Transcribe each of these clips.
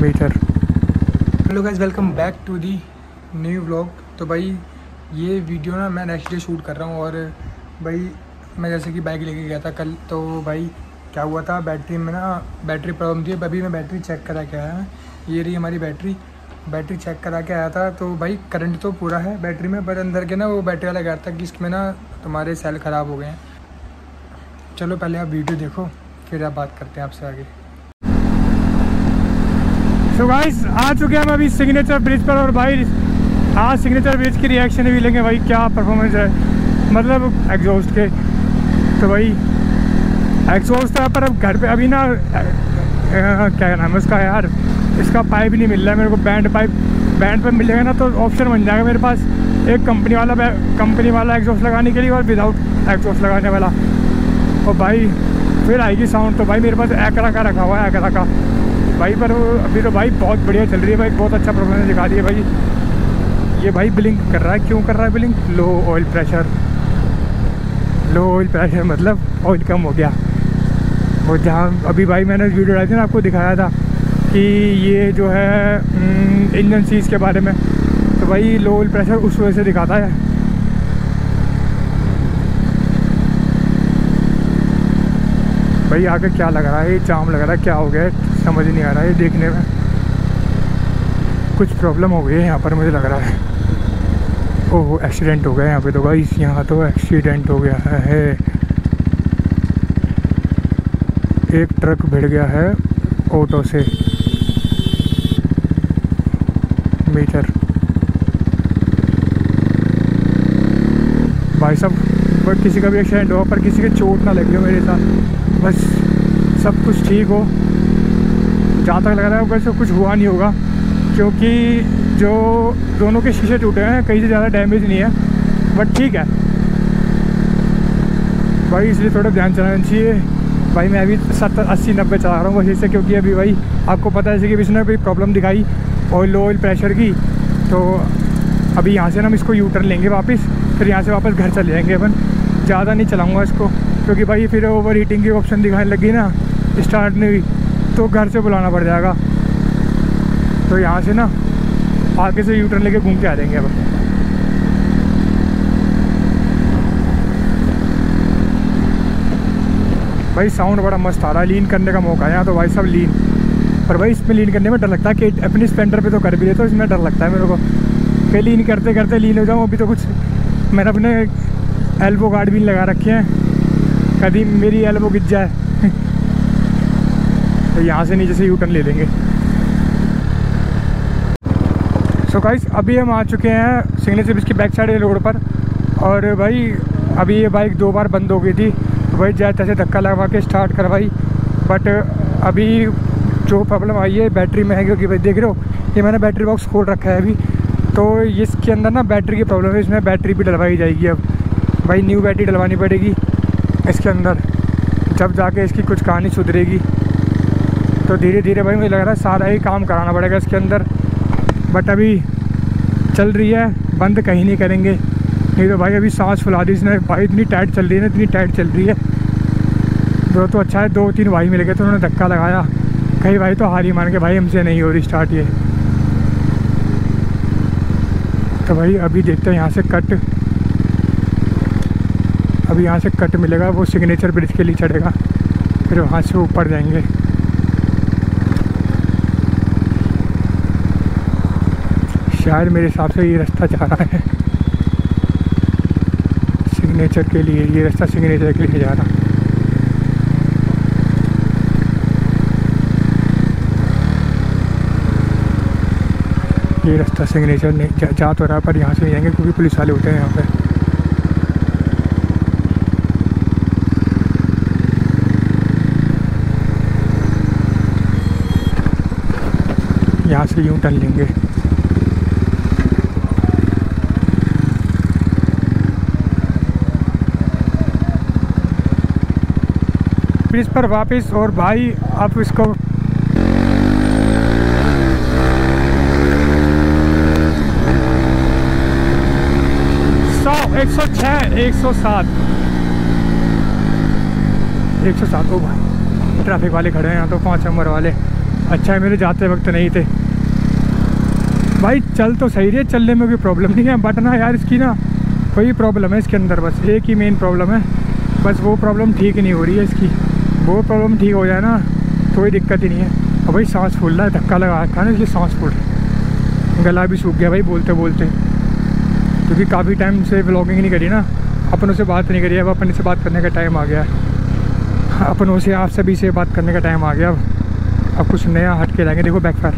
Major. Hello guys, welcome back to the new vlog. तो भाई ये वीडियो ना मैं नेक्स्ट डे शूट कर रहा हूँ। और भाई मैं जैसे कि बाइक लेके गया था कल, तो भाई क्या हुआ था, बैटरी में ना बैटरी प्रॉब्लम थी। अभी मैं बैटरी चेक करा के आया। ये रही हमारी बैटरी चेक करा के आया था। तो भाई करंट तो पूरा है बैटरी में, पर अंदर के ना वो बैटरी वाला कह रहा था कि इसमें ना तुम्हारे सेल ख़राब हो गए हैं। चलो पहले आप वीडियो देखो, फिर आप बात करते हैं आपसे आगे। सो गाइस, आ चुके हैं हम अभी सिग्नेचर ब्रिज पर। और भाई आज सिग्नेचर ब्रिज की रिएक्शन भी लेंगे भाई, क्या परफॉर्मेंस है मतलब एग्जॉस्ट के। तो भाई एग्जॉस्ट था, पर अब घर पे अभी ना क्या नाम है उसका यार, इसका पाइप नहीं मिल रहा है मेरे को। बैंड पर मिलेगा ना तो ऑप्शन बन जाएगा मेरे पास एक कंपनी वाला एग्जॉस्ट लगाने के लिए और विदाउट एग्जॉस्ट लगाने वाला। और भाई फिर आएगी साउंड। तो भाई मेरे पास एकरा का रखा हुआ है, एकरा का भाई। पर अभी तो भाई बहुत बढ़िया चल रही है भाई, बहुत अच्छा परफॉर्मेंस दिखा रही है भाई। ये भाई ब्लिंक कर रहा है, क्यों कर रहा है ब्लिंक? लो ऑयल प्रेशर मतलब ऑयल कम हो गया। वो जहाँ अभी भाई मैंने वीडियो डाली थी ना, आपको दिखाया था कि ये जो है इंजन सीज के बारे में। तो भाई लो ऑयल प्रेशर उस वजह से दिखाता है। भाई आगे क्या लग रहा है, ये जाम लग रहा है, क्या हो गया है समझ नहीं आ रहा है। देखने में कुछ प्रॉब्लम हो गई है यहाँ पर, मुझे लग रहा है। ओह एक्सीडेंट हो गया यहाँ पे। तो गाइस यहाँ तो एक्सीडेंट हो गया है, एक ट्रक भिड़ गया है ऑटो से। मीटर भाई साहब, किसी का भी एक्सीडेंट हो पर किसी के चोट ना लगे हो मेरे साथ, बस सब कुछ ठीक हो। जहाँ तक लग रहा है वैसे कुछ हुआ नहीं होगा, क्योंकि जो दोनों के शीशे टूटे हैं, कहीं से ज़्यादा डैमेज नहीं है, बट ठीक है भाई। इसलिए थोड़ा ध्यान चलाना चाहिए भाई। मैं अभी 70-80-90 चला रहा हूँ बस इससे, क्योंकि अभी भाई आपको पता है जैसे कि इसने कोई प्रॉब्लम दिखाई ऑयल प्रेशर की। तो अभी यहाँ से ना हम इसको यू टर्न लेंगे वापस, फिर यहाँ से वापस घर चले जाएंगे अपन। ज़्यादा नहीं चलाऊँगा इसको, क्योंकि भाई फिर ओवर हीटिंग की ऑप्शन दिखाने लगी ना स्टार्ट में भी, तो घर से बुलाना पड़ जाएगा। तो यहाँ से ना आगे से यू टर्न लेके घूम के आ जाएंगे अब। भाई साउंड बड़ा मस्त आ रहा है, लीन करने का मौका है यहाँ तो भाई सब लीन। पर भाई इसमें लीन करने में डर लगता है कि अपनी स्प्लेंडर पे तो कर भी देते, तो इसमें डर लगता है मेरे को कि लीन करते करते लीन हो जाऊँ। अभी तो कुछ मैंने अपने एल्बो गार्ड भी लगा रखे हैं, कभी मेरी एल्बो गिर जाए। तो यहाँ से नीचे से यू टर्न ले लेंगे। सो गाइस, अभी हम आ चुके हैं सिग्नेचर ब्रिज की बैक साइड रोड पर। और भाई अभी ये बाइक 2 बार बंद हो गई थी, तो भाई जैसे तैसे धक्का लगा के स्टार्ट करवाई। बट अभी जो प्रॉब्लम आई है बैटरी में है, क्योंकि भाई देख रहे हो ये मैंने बैटरी बॉक्स खोल रखा है अभी। तो इसके अंदर ना बैटरी की प्रॉब्लम है, इसमें बैटरी भी डलवाई जाएगी अब भाई, न्यू बैटरी डलवानी पड़ेगी इसके अंदर, जब जाके इसकी कुछ कहानी सुधरेगी। तो धीरे धीरे भाई मुझे लग रहा है सारा ही काम कराना पड़ेगा इसके अंदर। बट अभी चल रही है, बंद कहीं नहीं करेंगे, नहीं तो भाई अभी सांस फुला दी इसने भाई। इतनी टाइट चल रही है ना, इतनी टाइट चल रही है। तो अच्छा है 2-3 भाई मिल गए तो उन्होंने धक्का लगाया। कई भाई तो हार ही मान के भाई हमसे नहीं हो रही स्टार्ट ये। तो भाई अभी देखते हैं यहाँ से कट, अभी यहाँ से कट मिलेगा, वो सिग्नेचर ब्रिज के लिए चढ़ेगा, फिर वहाँ से ऊपर जाएंगे। शायद मेरे हिसाब से ये रास्ता जा रहा है सिग्नेचर के लिए, ये रास्ता सिग्नेचर के लिए जा रहा। ये रास्ता सिग्नेचर नहीं जा तो रहा, पर यहाँ से नहीं जाएंगे क्योंकि पुलिस वाले होते हैं यहाँ पे। यहाँ से यूं टर्न लेंगे। ब्रिज पर वापस। और भाई आप इसको 106 107 107 हो भाई, ट्रैफिक वाले खड़े हैं यहाँ तो 5 नंबर वाले। अच्छा है मेरे जाते वक्त नहीं थे भाई। चल तो सही रही है, चलने में कोई प्रॉब्लम नहीं है, बट ना यार इसकी ना कोई प्रॉब्लम है इसके अंदर, बस एक ही मेन प्रॉब्लम है, बस वो प्रॉब्लम ठीक नहीं हो रही है इसकी। वो प्रॉब्लम ठीक हो जाए ना तो कोई दिक्कत ही नहीं है। और भाई सांस फूल रहा है, धक्का लगा रखा है ना इसलिए सांस फूल रहा है, गला भी सूख गया भाई बोलते बोलते, क्योंकि काफ़ी टाइम से व्लॉगिंग नहीं करी ना, अपनों से बात नहीं करी। अब अपने से बात करने का टाइम आ गया, अपनों से आप सभी से बात करने का टाइम आ गया। अब कुछ नया हट के लाएंगे। देखो बैकफायर,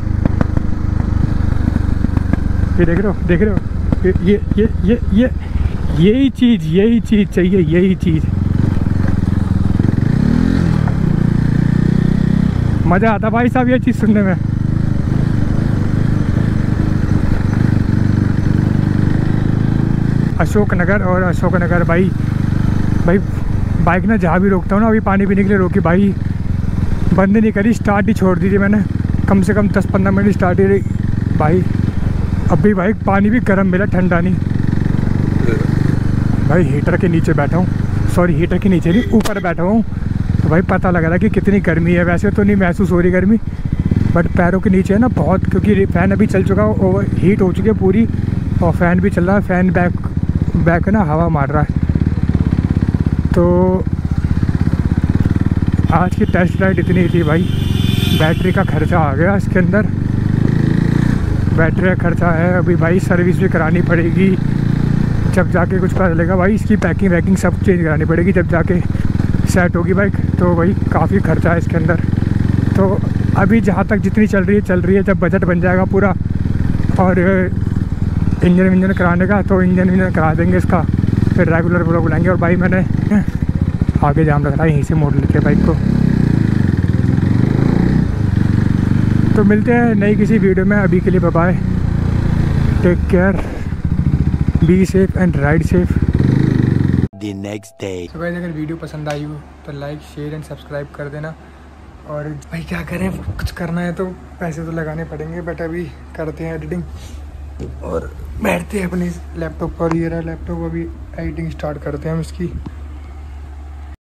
ये देख रहे हो, देख रहे हो, ये यही चीज़ चाहिए, यही चीज़। मज़ा आता भाई साहब ये चीज़ सुनने में। अशोकनगर, और अशोकनगर भाई बाइक ना जहाँ भी रोकता हूँ ना, अभी पानी पीने के लिए रोकी भाई, बंद नहीं करी, स्टार्ट ही छोड़ दी थी मैंने, कम से कम 10-15 मिनट स्टार्ट ही रही भाई। अभी भाई पानी भी गर्म मिला, ठंडा नहीं भाई। हीटर के नीचे बैठा हूँ, सॉरी हीटर के नीचे नहीं, ऊपर बैठा हूँ, तो भाई पता लग रहा है कि कितनी गर्मी है। वैसे तो नहीं महसूस हो रही गर्मी, बट पैरों के नीचे है ना बहुत, क्योंकि फ़ैन अभी चल चुका है, ओवर हीट हो चुकी है पूरी, और फ़ैन भी चल रहा है, फ़ैन बैक ना हवा मार रहा है। तो आज की टेस्ट राइड इतनी थी भाई। बैटरी का खर्चा आ गया इसके अंदर, बैटरी का खर्चा है। अभी भाई सर्विस भी करानी पड़ेगी, जब जाके कुछ पता चलेगा भाई। इसकी पैकिंग वैकिंग सब चेंज करानी पड़ेगी जब जाके सेट होगी बाइक। तो भाई काफ़ी खर्चा है इसके अंदर। तो अभी जहाँ तक जितनी चल रही है, जब बजट बन जाएगा पूरा और इंजन कराने का, तो इंजन करा देंगे इसका, फिर रेगुलर ब्लॉग बुलाएंगे। और भाई मैंने आगे जाम रख रहा है, यहीं से मोड़ लेते हैं बाइक को। तो मिलते हैं नई किसी वीडियो में, अभी के लिए bye bye, take care, be safe and ride safe. The next day. तो गाइस अगर वीडियो पसंद आई हो तो लाइक शेयर एंड सब्सक्राइब कर देना। और भाई क्या करें, कुछ करना है तो पैसे तो लगाने पड़ेंगे, बट अभी करते हैं एडिटिंग और बैठते हैं अपने लैपटॉप पर। ये रहा लैपटॉप, अभी एडिटिंग स्टार्ट करते हैं हम इसकी।